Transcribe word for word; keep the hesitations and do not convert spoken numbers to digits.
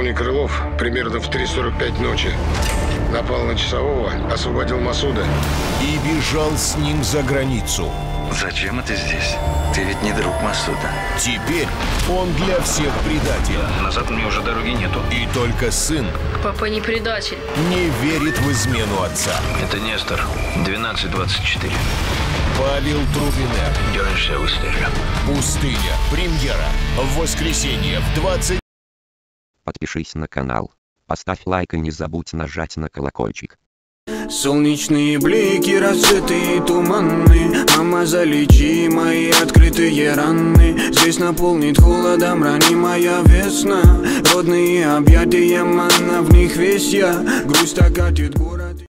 Полковник Крылов примерно в три сорок пять ночи напал на часового, освободил Масуда и бежал с ним за границу. Зачем это здесь? Ты ведь не друг Масуда. Теперь он для всех предатель. Назад мне уже дороги нету. И только сын Папа не предатель. не верит в измену отца. Это Нестор, двенадцать двадцать четыре. Павел Трубинер. Дернешься в историю. Пустыня. Премьера. В воскресенье в двадцать. Подпишись на канал, поставь лайк и не забудь нажать на колокольчик. Солнечные блики, рассветы и туманы. Мама, залечи мои открытые раны. Здесь наполнит холодом ранимая весна. Родные объятия, манна, в них весь я. Грусть окатит город.